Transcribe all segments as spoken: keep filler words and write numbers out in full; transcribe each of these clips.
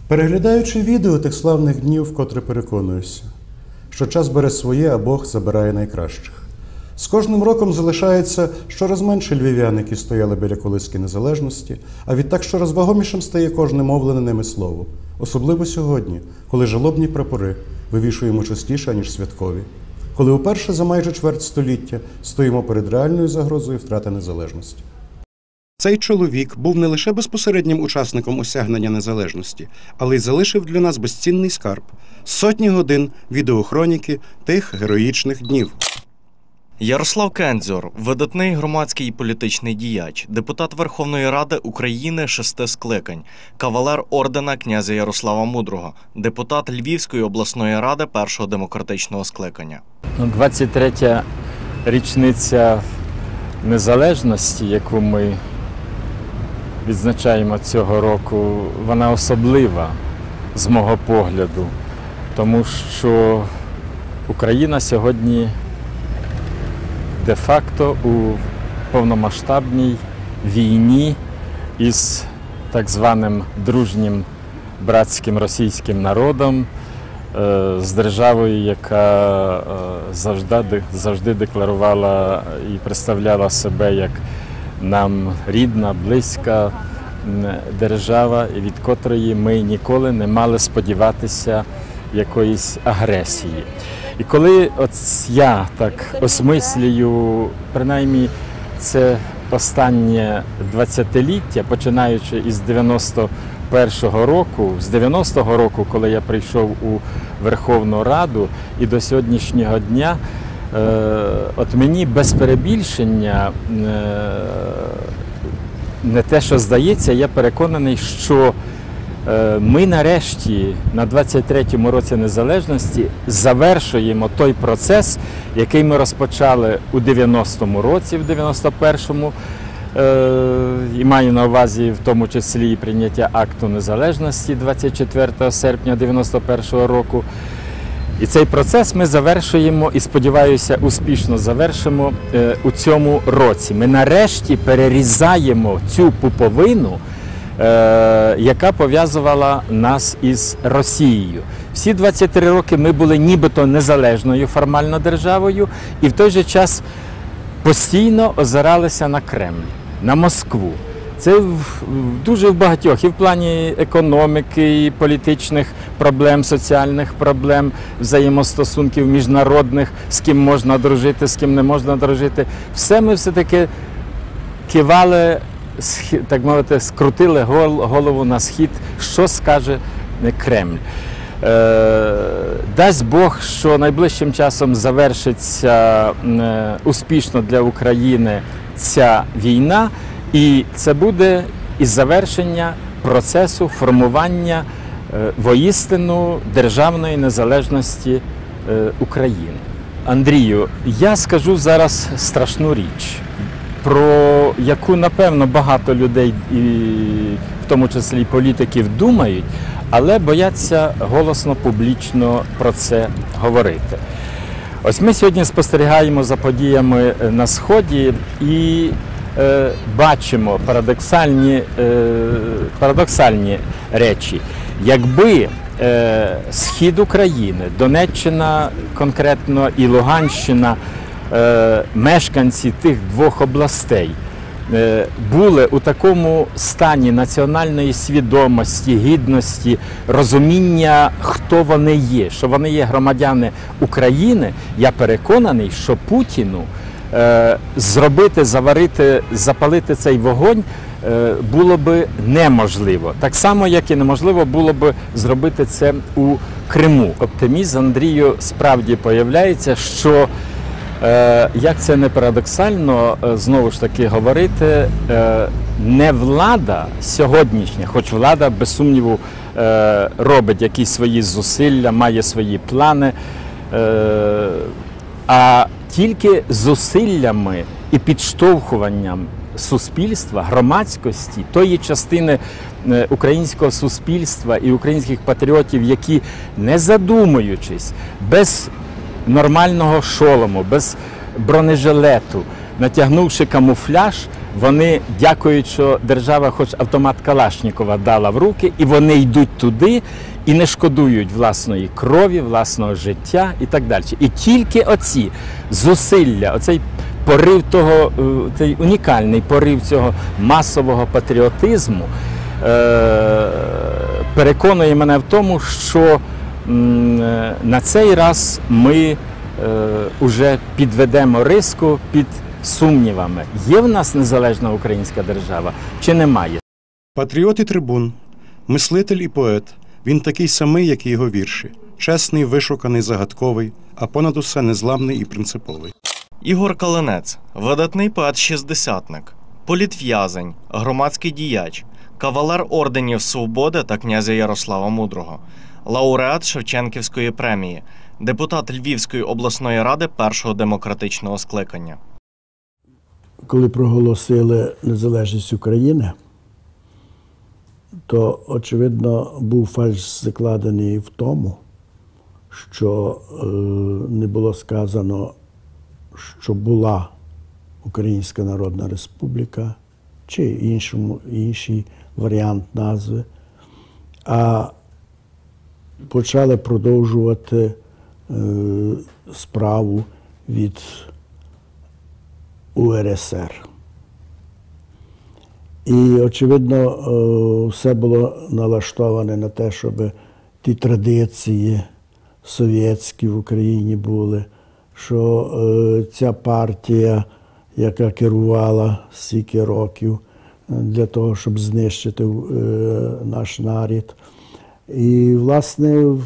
Переглядаючи відео тих славних днів, вкотре переконуюся, що час бере своє, а Бог забирає найкращих. З кожним роком залишається щораз менше львів'ян, які стояли біля колиски незалежності, а відтак щораз вагомішим стає кожне мовлене ними слово. Особливо сьогодні, коли жалобні прапори вивішуємо частіше, ніж святкові. Коли вперше за майже чверть століття стоїмо перед реальною загрозою втрати незалежності. Цей чоловік був не лише безпосереднім учасником осягнення незалежності, але й залишив для нас безцінний скарб – сотні годин відеохроніки тих героїчних днів. Ярослав Кендзюр – видатний громадський і політичний діяч, депутат Верховної Ради України шести скликань, кавалер ордена князя Ярослава Мудрого, депутат Львівської обласної ради першого демократичного скликання. двадцять третя річниця незалежності, яку ми відзначаємо цього року, вона особлива з мого погляду, тому що Україна сьогодні де-факто у повномасштабній війні із так званим дружнім братським російським народом, з державою, яка завжди, завжди декларувала і представляла себе як нам рідна, близька держава, і від котрої ми ніколи не мали сподіватися якоїсь агресії. І коли от я так осмислюю, принаймні це останнє двадцятиліття, починаючи із дев'яносто першого року, з дев'яностого року, коли я прийшов у Верховну Раду, і до сьогоднішнього дня, от мені без перебільшення, не те, що здається, я переконаний, що ми нарешті на двадцять третьому році незалежності завершуємо той процес, який ми розпочали у дев'яностому році, в дев'яносто першому, і маю на увазі в тому числі і прийняття акту незалежності двадцять четвертого серпня дев'яносто першого року. І цей процес ми завершуємо і, сподіваюся, успішно завершимо у цьому році. Ми нарешті перерізаємо цю пуповину, яка пов'язувала нас із Росією. Всі двадцять три роки ми були нібито незалежною формально державою і в той же час постійно озиралися на Кремль, на Москву. Це дуже в багатьох, і в плані економіки, і політичних проблем, соціальних проблем, взаємостосунків міжнародних, з ким можна дружити, з ким не можна дружити. Все ми все-таки кивали, так мовити, скрутили голову на схід, що скаже Кремль. Дасть Бог, що найближчим часом завершиться успішно для України ця війна, і це буде і завершення процесу формування воістину державної незалежності України. Андрію, я скажу зараз страшну річ, про яку, напевно, багато людей, і в тому числі і політиків, думають, але бояться голосно, публічно про це говорити. Ось ми сьогодні спостерігаємо за подіями на Сході і е, бачимо парадоксальні, е, парадоксальні речі. Якби е, схід України, Донеччина конкретно і Луганщина, е, мешканці тих двох областей, були у такому стані національної свідомості, гідності, розуміння, хто вони є, що вони є громадяни України, я переконаний, що Путіну е, зробити, заварити, запалити цей вогонь е, було би неможливо. Так само, як і неможливо було б зробити це у Криму. Оптимізм, Андрію, справді появляється, що як це не парадоксально, знову ж таки говорити, не влада сьогоднішня, хоч влада, без сумніву, робить якісь свої зусилля, має свої плани, а тільки зусиллями і підштовхуванням суспільства, громадськості, тої частини українського суспільства і українських патріотів, які, не задумуючись, без нормального шолому, без бронежилету, натягнувши камуфляж, вони дякують, що держава хоч автомат Калашнікова дала в руки, і вони йдуть туди і не шкодують власної крові, власного життя і так далі. І тільки оці зусилля, оцей порив того, цей унікальний порив цього масового патріотизму е- переконує мене в тому, що м- на цей раз ми е- уже підведемо риску під сумнівами. Є в нас незалежна українська держава чи немає? Патріот і трибун, мислитель і поет. Він такий самий, як і його вірші. Чесний, вишуканий, загадковий, а понад усе незламний і принциповий. Ігор Калинець – видатний поет-шістдесятник, політв'язень, громадський діяч, кавалер орденів Свободи та князя Ярослава Мудрого, лауреат Шевченківської премії, депутат Львівської обласної ради першого демократичного скликання. Коли проголосили незалежність України, то, очевидно, був фальш закладений в тому, що е, не було сказано, що була Українська Народна Республіка чи іншому, інший варіант назви, а почали продовжувати е, справу від У Ер Ес Ер. І, очевидно, все було налаштоване на те, щоб ті традиції совєтські в Україні були, що ця партія, яка керувала стільки років для того, щоб знищити наш народ. І, власне,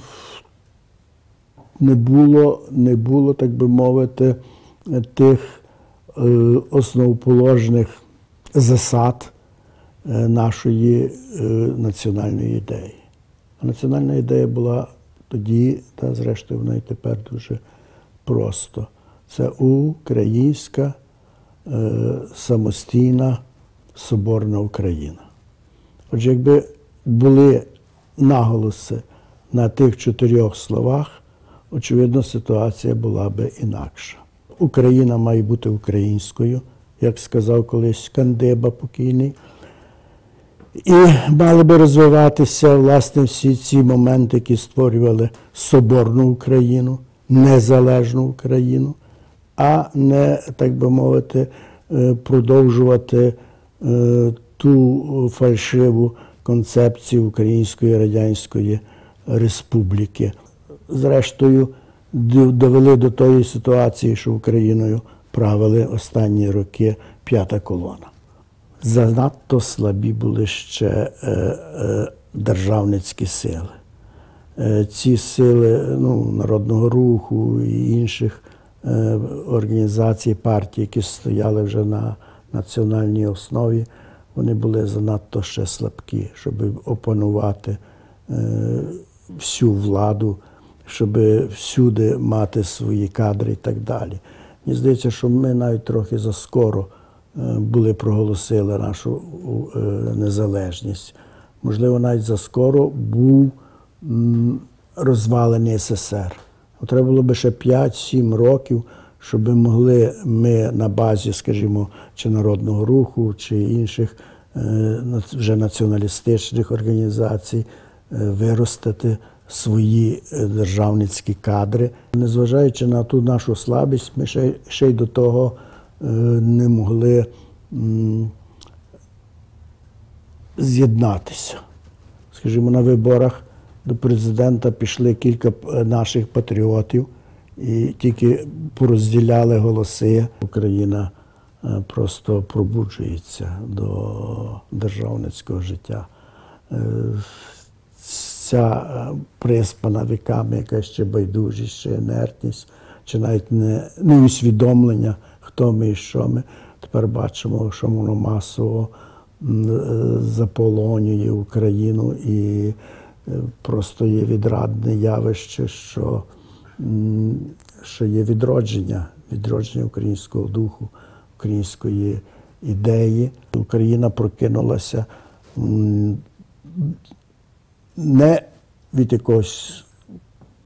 не було, не було, так би мовити, тих основоположних засад нашої національної ідеї. А національна ідея була тоді, та зрештою вона і тепер дуже просто. Це українська самостійна соборна Україна. Отже, якби були наголоси на тих чотирьох словах, очевидно, ситуація була би інакша. Україна має бути українською, як сказав колись Кандиба покійний. І мали би розвиватися, власне, всі ці моменти, які створювали соборну Україну, незалежну Україну, а не, так би мовити, продовжувати ту фальшиву концепцію Української Радянської Республіки. Зрештою, довели до тої ситуації, що Україною правили останні роки п'ята колона. Занадто слабі були ще е, е, державницькі сили. Е, ці сили ну, Народного Руху і інших е, організацій, партій, які стояли вже на національній основі, вони були занадто ще слабкі, щоб опанувати е, всю владу, щоб всюди мати свої кадри і так далі. Мені здається, що ми навіть трохи заскоро були проголосили нашу незалежність. Можливо, навіть заскоро був розвалений Ес Ес Ер. Треба було б ще п'ять-сім років, щоб могли ми на базі, скажімо, чи Народного Руху, чи інших вже націоналістичних організацій виростити свої державницькі кадри. Незважаючи на ту нашу слабість, ми ще, ще й до того не могли з'єднатися. Скажімо, на виборах до президента пішли кілька наших патріотів і тільки порозділяли голоси. Україна просто пробуджується до державницького життя. Ця приспана віками, яка ще байдужість, ще інертність, чи навіть не, не усвідомлення, хто ми і що ми. Тепер бачимо, що воно масово заполонює Україну і просто є відрадне явище, що, що є відродження, відродження українського духу, української ідеї. Україна прокинулася не від якогось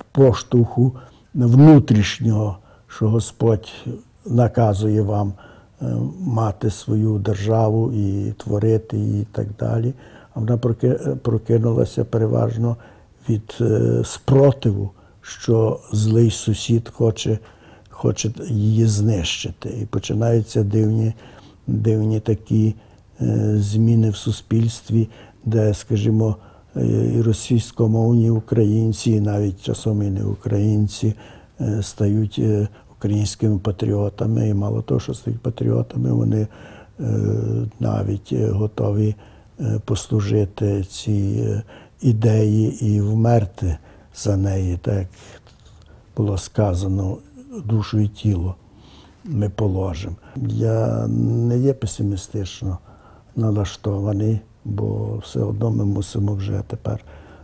поштовху внутрішнього, що Господь наказує вам мати свою державу і творити її і так далі. А вона прокинулася переважно від спротиву, що злий сусід хоче, хоче її знищити. І починаються дивні, дивні такі зміни в суспільстві, де, скажімо, і російськомовні українці, і навіть часом і не українці, стають українськими патріотами. І мало того, що стають патріотами, вони навіть готові послужити цій ідеї і вмерти за неї, так як було сказано, душу і тіло ми положимо. Я не є песимістично налаштований, бо все одно ми мусимо вже тепер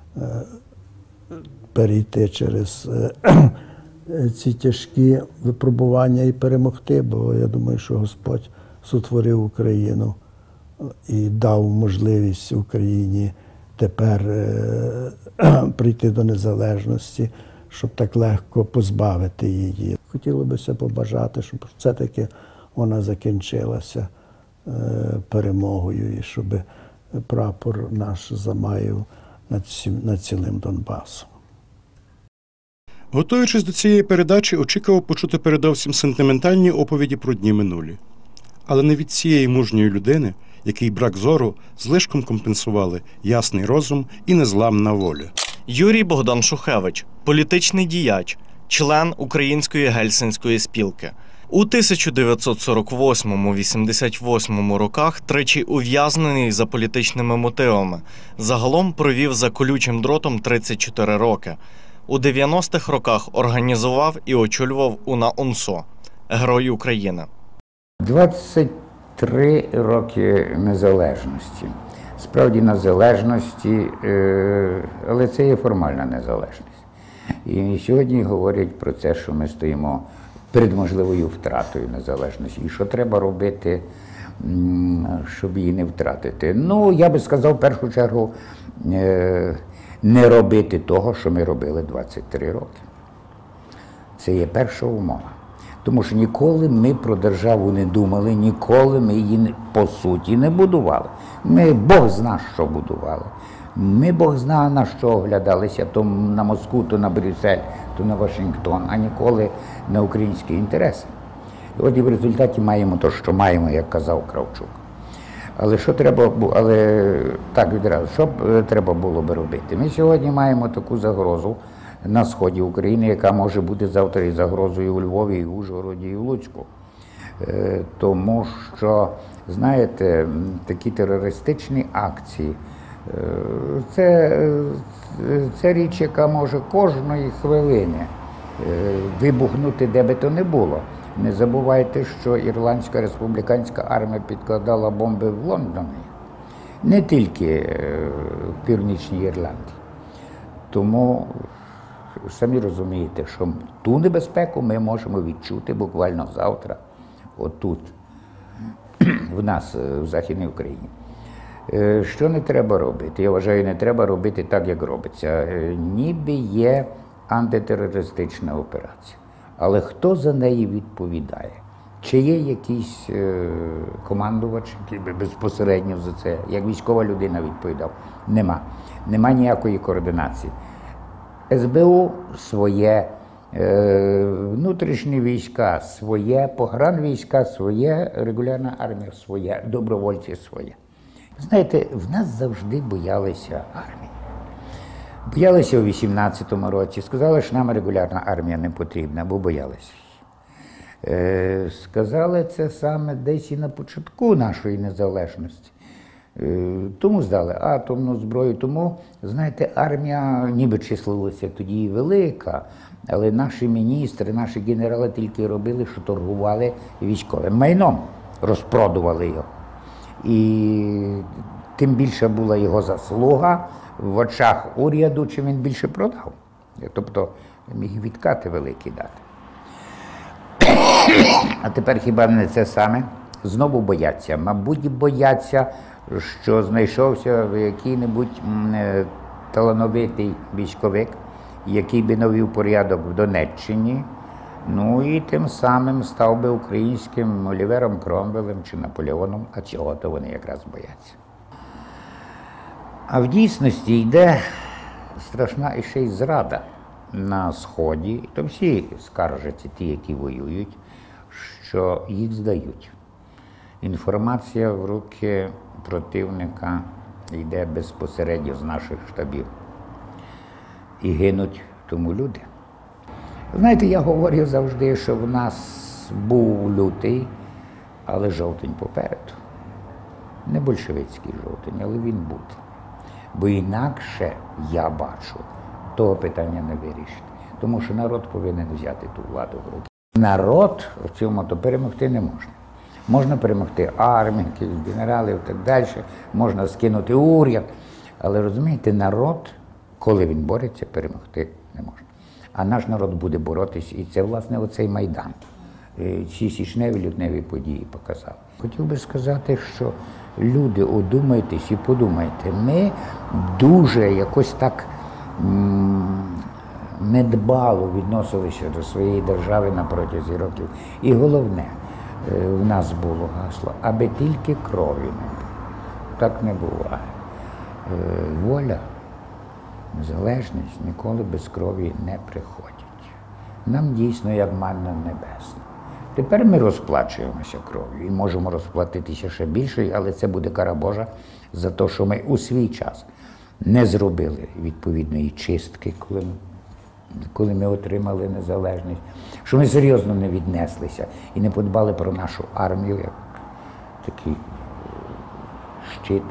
перейти через ці тяжкі випробування і перемогти, бо я думаю, що Господь сотворив Україну і дав можливість Україні тепер прийти до незалежності, щоб так легко позбавити її. Хотілося б побажати, щоб все-таки вона закінчилася перемогою і щоб прапор наш замаяв над, над цілим Донбасом. Готуючись до цієї передачі, очікував почути передовсім сентиментальні оповіді про дні минулі. Але не від цієї мужньої людини, який брак зору злишком компенсували ясний розум і незламна воля. Юрій Богдан Шухевич – політичний діяч, член Української гельсінської спілки. У тисяча дев'ятсот сорок восьмому - вісімдесят восьмому роках тричі ув'язнений за політичними мотивами. Загалом провів за колючим дротом тридцять чотири роки. У дев'яностих роках організував і очолював УНА-УНСО – Герой України. двадцять три роки незалежності. Справді незалежності, але це є формальна незалежність. І сьогодні говорять про те, що ми стоїмо перед можливою втратою незалежності. І що треба робити, щоб її не втратити? Ну, я би сказав, в першу чергу, не робити того, що ми робили двадцять три роки. Це є перша умова. Тому що ніколи ми про державу не думали, ніколи ми її, по суті, не будували. Ми Бог зна, що будували. Ми Бог зна, на що оглядалися, то на Москву, то на Брюссель, то на Вашингтон, а ніколи на українські інтереси. І от і в результаті маємо те, що маємо, як казав Кравчук. Але що треба, але так відразу, що треба було би робити? Ми сьогодні маємо таку загрозу на сході України, яка може бути завтра і загрозою у Львові, і в Ужгороді, і в Луцьку. Тому що, знаєте, такі терористичні акції, це, це річ, яка може кожної хвилини вибухнути, де би то не було. Не забувайте, що Ірландська республіканська армія підкладала бомби в Лондоні, не тільки в Північній Ірландії. Тому самі розумієте, що ту небезпеку ми можемо відчути буквально завтра, отут, в нас, в Західній Україні. Що не треба робити? Я вважаю, не треба робити так, як робиться. Ніби є антитерористична операція. Але хто за неї відповідає? Чи є якийсь командувач, який би безпосередньо за це, як військова людина відповідав? Нема. Нема ніякої координації. ес бе у своє, внутрішні війська своє, погранвійська своє, регулярна армія своє, добровольці своє. Знаєте, в нас завжди боялися армії. Боялися у вісімнадцятому році, сказали, що нам регулярна армія не потрібна, бо боялися. Е, сказали це саме десь і на початку нашої незалежності. Е, тому здали атомну зброю, тому, знаєте, армія ніби числилася тоді і велика, але наші міністри, наші генерали тільки робили, що торгували військовим майном, розпродували його. І тим більше була його заслуга в очах уряду, чим він більше продав. Тобто міг відкати великі дати. А тепер хіба не це саме? Знову бояться. Мабуть, бояться, що знайшовся який-небудь талановитий військовик, який би навів порядок в Донеччині, Ну і тим самим став би українським Олівером Кромвелем чи Наполеоном, а цього-то вони якраз бояться. А в дійсності йде страшна і ще й зрада на Сході. То всі скаржаться, ті, які воюють, що їх здають. Інформація в руки противника йде безпосередньо з наших штабів. І гинуть тому люди. Знаєте, я говорю завжди, що в нас був лютий, але жовтень попереду. Не большевицький жовтень, але він буде. Бо інакше, я бачу, того питання не вирішить. Тому що народ повинен взяти ту владу в руки. Народ в цьому то перемогти не можна. Можна перемогти армію, генералів і так далі, можна скинути уряд. Але розумієте, народ, коли він бореться, перемогти не можна. А наш народ буде боротись, і це, власне, оцей Майдан. Ці січневі, лютневі події показали. Хотів би сказати, що люди, одумайтесь і подумайте, ми дуже якось так недбало відносилися до своєї держави на протязі років. І головне, в нас було гасло, аби тільки крові не було. Так не буває. Воля, незалежність ніколи без крові не приходять. Нам дійсно як манна небесна. Тепер ми розплачуємося кров'ю і можемо розплатитися ще більше, але це буде кара Божа за те, що ми у свій час не зробили відповідної чистки, коли, коли ми отримали незалежність, що ми серйозно не віднеслися і не подбали про нашу армію, як такий щит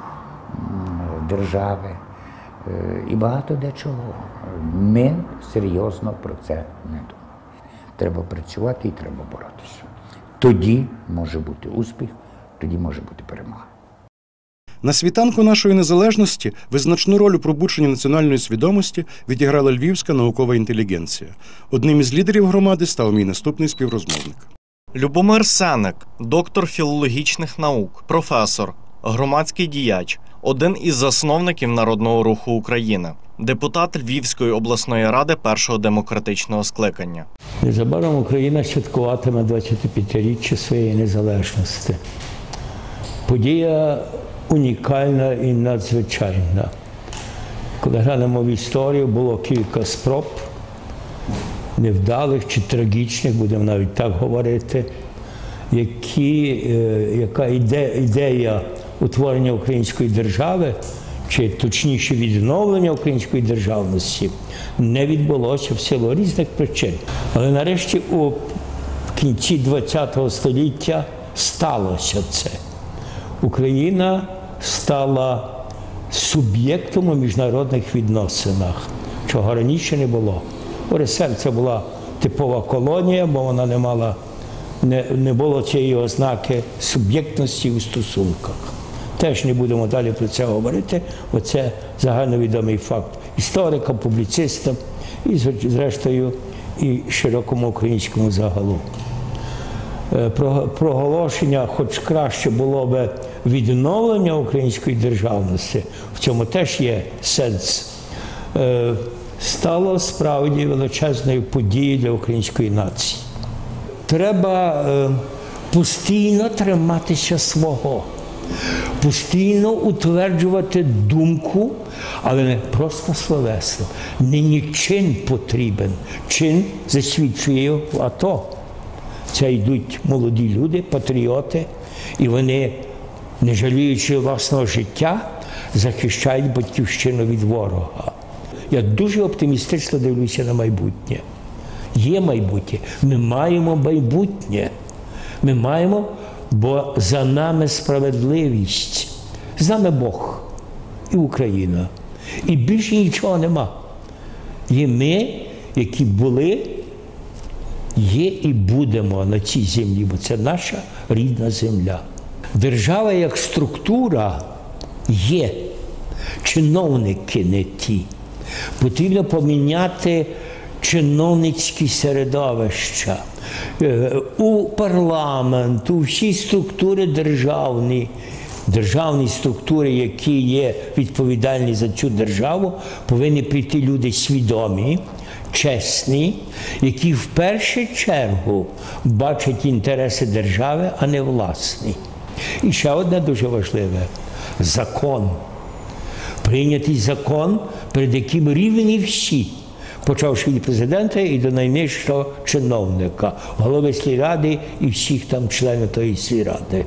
держави і багато дечого. Ми серйозно про це не думаємо. Треба працювати і треба боротися. Тоді може бути успіх, тоді може бути перемога. На світанку нашої незалежності визначну роль у пробудженні національної свідомості відіграла львівська наукова інтелігенція. Одним із лідерів громади став мій наступний співрозмовник. Любомир Сенник, доктор філологічних наук, професор, громадський діяч, один із засновників Народного руху України, депутат Львівської обласної ради першого демократичного скликання. Незабаром Україна святкуватиме двадцятип'ятиріччя своєї незалежності. Подія унікальна і надзвичайна. Коли глянемо в історію, було кілька спроб, невдалих чи трагічних, будемо навіть так говорити, які, яка іде, ідея утворення української держави, чи точніше відновлення української державності, не відбулося в силу різних причин. Але нарешті у кінці ХХого століття сталося це. Україна стала суб'єктом у міжнародних відносинах, чого раніше не було. УРСР це була типова колонія, бо вона не мала, не, не було цієї ознаки суб'єктності у стосунках. Теж не будемо далі про це говорити, бо це загальновідомий факт історикам, публіцистам і, зрештою, і широкому українському загалу. Проголошення, хоч краще було б відновлення української державності, в цьому теж є сенс, стало справді величезною подією для української нації. Треба постійно триматися свого. Постійно утверджувати думку, але не просто словесно. Нині чин потрібен. Чин засвідчує в АТО. Це йдуть молоді люди, патріоти, і вони, не жаліючи власного життя, захищають батьківщину від ворога. Я дуже оптимістично дивлюся на майбутнє. Є майбутнє. Ми маємо майбутнє. Ми маємо, бо за нами справедливість. З нами Бог і Україна. І більше нічого нема. Є ми, які були, є і будемо на цій землі, бо це наша рідна земля. Держава як структура є. Чиновники не ті. Потрібно поміняти чиновницькі середовища. У парламент, у всі структури державні державні структури, які є відповідальні за цю державу, повинні прийти люди свідомі, чесні, які в першу чергу бачать інтереси держави, а не власні. І ще одне дуже важливе – закон. Прийнятий закон, перед яким рівні всі, почавши від президента і до найнижчого чиновника, голови сільради і всіх там членів тої сільради.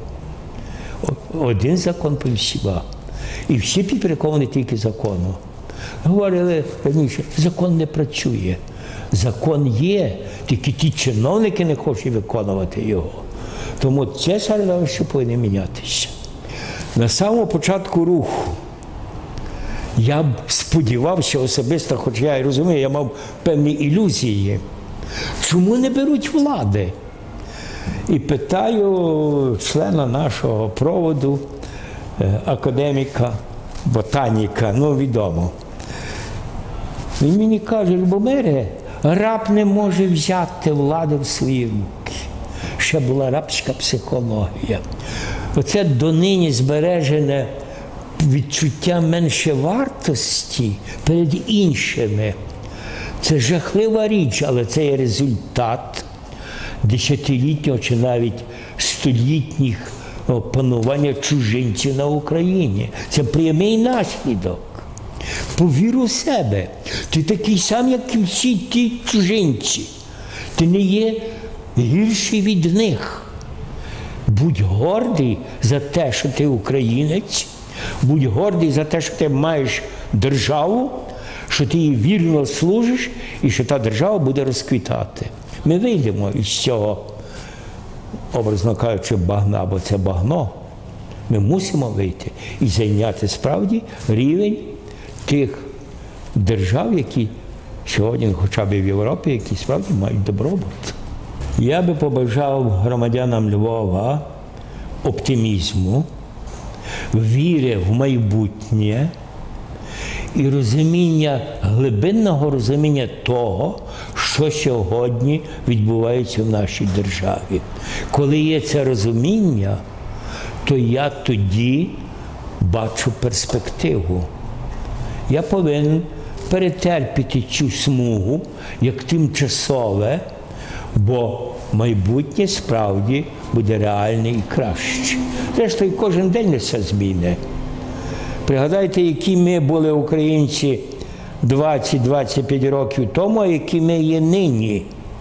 Один закон по всіма. І всі підпорядковані тільки закону. Говорили раніше, закон не працює. Закон є, тільки ті чиновники не хочуть виконувати його. Тому це середовище повинно мінятися. На самому початку руху я б сподівався особисто, хоч я і розумію, я мав певні ілюзії, чому не беруть влади? І питаю члена нашого проводу, академіка, ботаніка, ну відомо. Він мені каже, Любомире, раб не може взяти влади в свої руки. Ще була рабська психологія. Оце донині збережене відчуття меншовартості перед іншими. Це жахлива річ, але це є результат десятилітнього чи навіть столітніх панування чужинців на Україні. Це прямий наслідок. Повір у себе. Ти такий сам, як і всі ті чужинці. Ти не є гірший від них. Будь гордий за те, що ти українець. Будь гордий за те, що ти маєш державу, що ти їй вірно служиш і що та держава буде розквітати. Ми вийдемо із цього, образно кажучи, багна, бо це багно. Ми мусимо вийти і зайняти справді рівень тих держав, які сьогодні, хоча б в Європі, які справді мають добробут. Я би побажав громадянам Львова оптимізму, віри в майбутнє і розуміння, глибинного розуміння того, що сьогодні відбувається в нашій державі. Коли є це розуміння, то я тоді бачу перспективу. Я повинен перетерпіти цю смугу як тимчасове, бо майбутнє справді буде реальне і краще. Зрештою, кожен день несе зміни. Пригадайте, які ми були українці двадцять-двадцять п'ять років тому, а які ми є нині.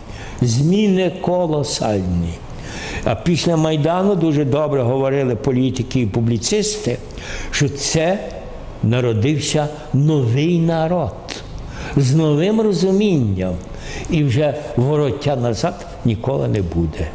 Зміни колосальні. А після Майдану дуже добре говорили політики і публіцисти, що це народився новий народ з новим розумінням. І вже вороття назад ніколи не буде.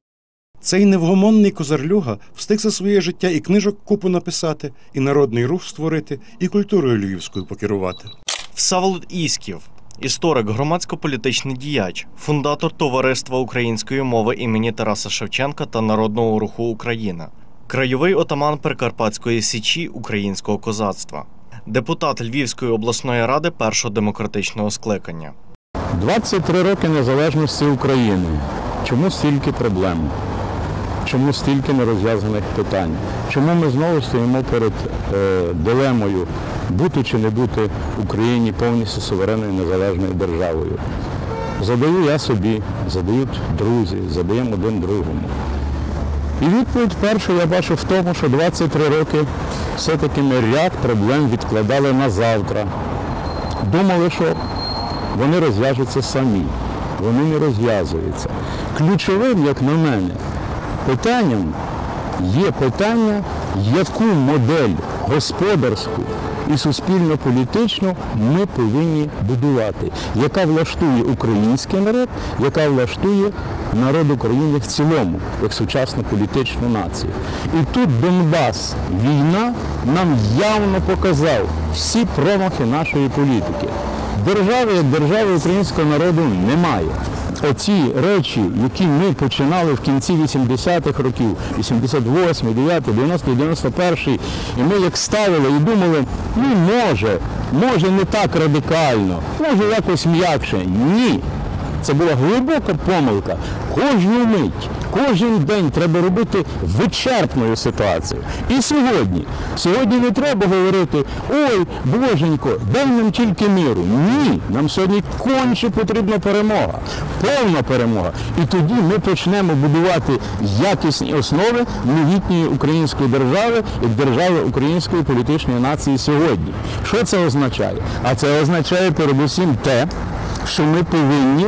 Цей невгомонний козарлюга встиг за своє життя і книжок купу написати, і народний рух створити, і культурою львівською покерувати. Всеволод Ісків – історик, громадсько-політичний діяч, фундатор Товариства української мови імені Тараса Шевченка та Народного руху України, краєвий отаман Прикарпатської січі українського козацтва, депутат Львівської обласної ради першого демократичного скликання. двадцять три роки незалежності України. Чому стільки проблем? Чому стільки нерозв'язаних питань? Чому ми знову стоїмо перед е, дилемою бути чи не бути Україні повністю суверенною незалежною державою? Задаю я собі, задають друзі, задаємо один другому. І відповідь першу я бачу в тому, що двадцять три роки все-таки ми ряд проблем відкладали на завтра. Думали, що вони розв'яжуться самі. Вони не розв'язуються. Ключовим, як на мене, питанням є питання, яку модель господарську і суспільно-політичну ми повинні будувати, яка влаштує український народ, яка влаштує народ України в цілому, як сучасну політичну націю. І тут Донбас, війна нам явно показав всі промахи нашої політики. Держави, як держави українського народу, немає. Оці речі, які ми починали в кінці вісімдесятих років, вісімдесят восьмий, дев'ятий, дев'яностий, дев'яносто перший, і ми як ставили і думали, ну може, може не так радикально, може якось м'якше. Ні. Це була глибока помилка. Кожну мить, кожен день треба робити вичерпною ситуацію. І сьогодні. Сьогодні не треба говорити, ой, боженько, дай нам тільки миру. Ні, нам сьогодні конче потрібна перемога, повна перемога. І тоді ми почнемо будувати якісні основи новітньої української держави і держави української політичної нації сьогодні. Що це означає? А це означає передусім те, що ми повинні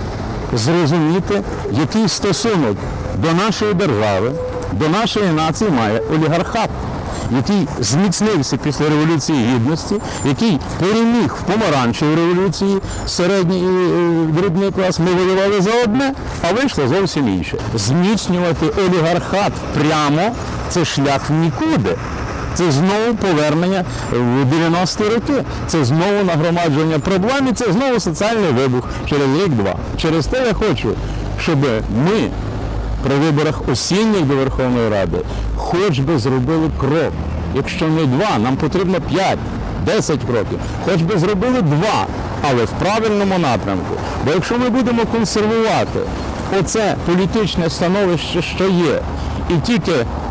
зрозуміти, який стосунок до нашої держави, до нашої нації має олігархат, який зміцнився після Революції Гідності, який переміг в помаранчевій революції, середній і дрібний клас. Ми воювали за одне, а вийшло зовсім інше. Зміцнювати олігархат прямо – це шлях в нікуди. Це знову повернення в дев'яності роки. Це знову нагромадження проблем і це знову соціальний вибух через рік-два. Через те я хочу, щоб ми при виборах осінніх до Верховної Ради хоч би зробили крок. Якщо не два, нам потрібно п'ять, десять кроків. Хоч би зробили два, але в правильному напрямку. Бо якщо ми будемо консервувати оце політичне становище, що є, і тільки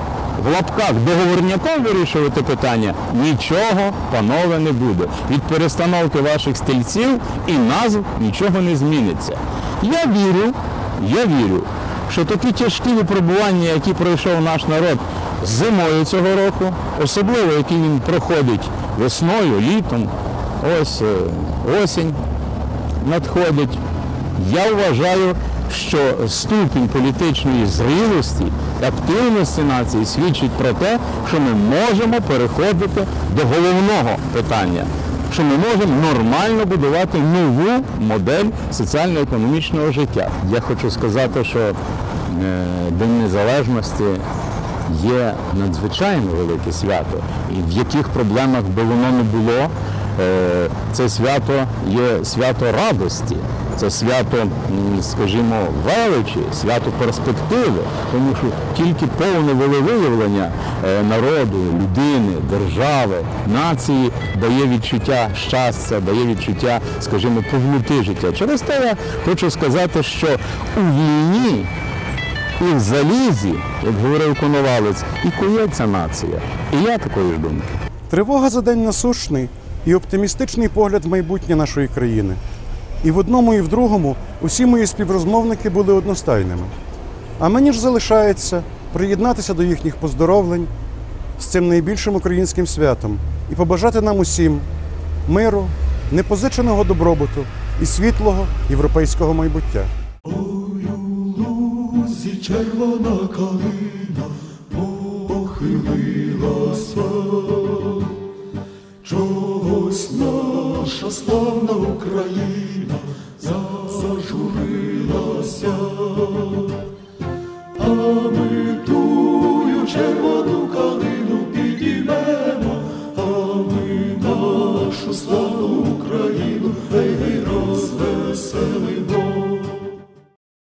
в лапках договорняком вирішувати питання, нічого, панове, не буде. Від перестановки ваших стільців і назв нічого не зміниться. Я вірю, я вірю, що такі тяжкі випробування, які пройшов наш народ зимою цього року, особливо, які він проходить весною, літом, ось осінь надходить, я вважаю, що ступінь політичної зрілості, активності нації свідчить про те, що ми можемо переходити до головного питання, що ми можемо нормально будувати нову модель соціально-економічного життя. Я хочу сказати, що е, День Незалежності є надзвичайно велике свято, і в яких проблемах би воно не було, е, це свято є свято радості. Це свято, скажімо, величі, свято перспективи, тому що тільки повне волевиявлення народу, людини, держави, нації дає відчуття щастя, дає відчуття, скажімо, повноти життя. Через те я хочу сказати, що у війні і в залізі, як говорив Коновалець, і кується нація. І я такої ж думки. Тривога за день насущний і оптимістичний погляд в майбутнє нашої країни. І в одному, і в другому усі мої співрозмовники були одностайними. А мені ж залишається приєднатися до їхніх поздоровлень з цим найбільшим українським святом і побажати нам усім миру, непозиченого добробуту і світлого європейського майбуття. Ой, у лузі червона калина похилилася, чогось наша славна Україна зажурилася, а ми тую червону